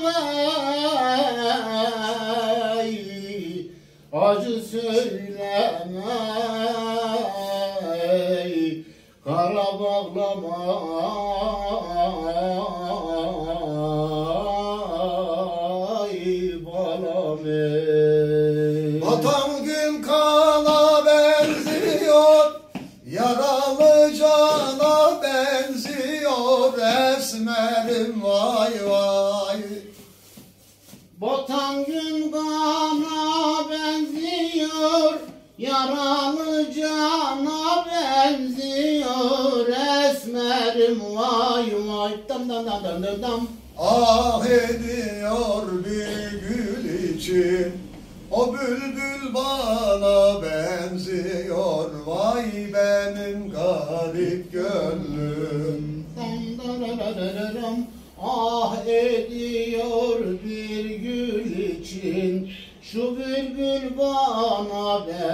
acı söyleme, kara bağlama, balam ey. Batan gün kana benziyor, yaralı cana benziyor, esmerim vay vay. Batan gün kana benziyor, yaralı cana benziyor, esmerim vay vay. Dam dam dam dam dam dam. Ah ediyor bir gül için, o bülbül bana benziyor, vay benim garip gönlüm. Ah ediyor bir gül için, şu bülbül bana benziyor.